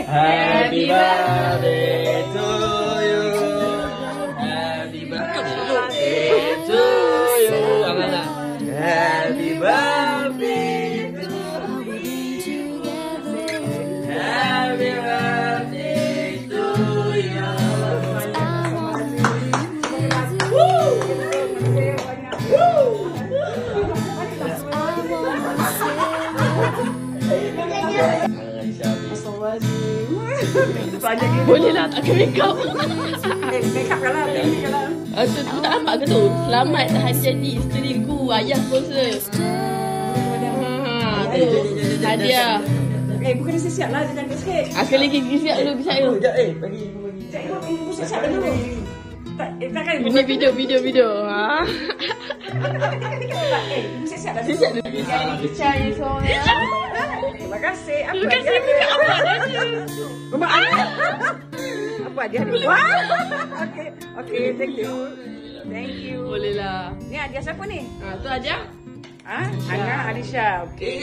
Happy birthday to you. Happy birthday to you. Happy birthday to you. Happy birthday to you. Boleh lah tak kena make up. Make up lah, Tu tak nampak ke tu? Selamat hari jadi isteriku, ayah sponsor. Hadiah. Bukan siap lah, jangan sikit. Sekali lagi siap dulu, siap dulu. Bagi. Ibu siap dulu. Takkan ibu. Ini video. Ibu siap dah. Siap dulu. Cari seorang. Terima kasih. Terima kasih. Apa dia? Apa dia? Wah. Okey, thank you. Thank you. Boleh lah. Ni hadiah siapa ni? Tu aja. Angah Alisha. Okey.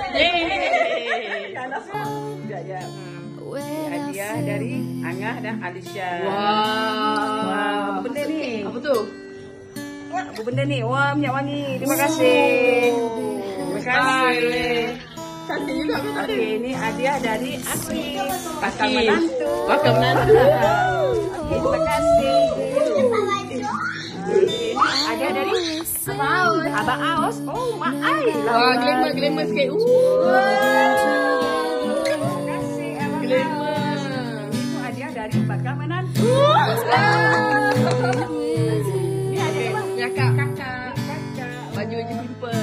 Ya. Hadiah dari Angah dan Alisha. Wah. Apa benda ni? Apa tu? Apa benda ni? Wah, minyak wangi. Terima kasih. Terima kasih. Cantik juga aku tak ada. Okey, ni hadiah dari Akif. Bakal menantu. Bakal menantu. Okey, terima kasih. Okey, ni hadiah dari Abang Aus. Oh, Mak Ai. Wah, glamour sikit. Terima kasih, Abang Glamour. Aus. Itu hadiah dari Bakal menantu. Ni hadiah apa? Kakak. Baju simple.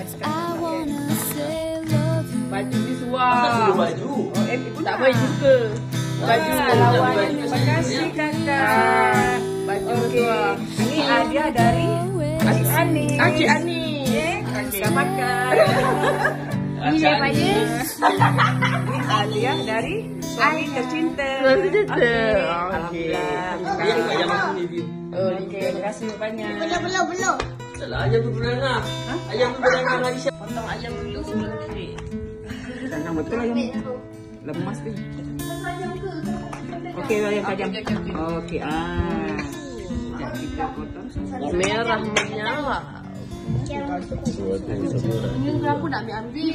Baju ni Masa suar. dulu baju. Ibu Tak boleh suka. Baju lawannya. Terima kasih, Kakak. Baju Okey. suar. Ini hadiah dari Cik Ani. Cik Ani. Kakak makan. Iya, Pak Ye. Ini hadiah dari suami tercinta. Suami tercinta. Okey. Okey. Alhamdulillah. Ayam aku review. Okey, terima kasih banyak. Belum. Salah ayam tu berangah. Ayam tu berangah Malaysia. Potong ayam dulu sebelum kulit. Jangan betul ayam. Lemas ni. Okey, ayam tajam. Okey, Sekejap kita potong. Merah menyala. Ini aku nak ambil.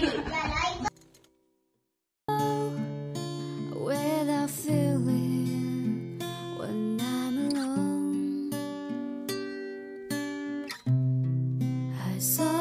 Without feeling when I'm alone, I saw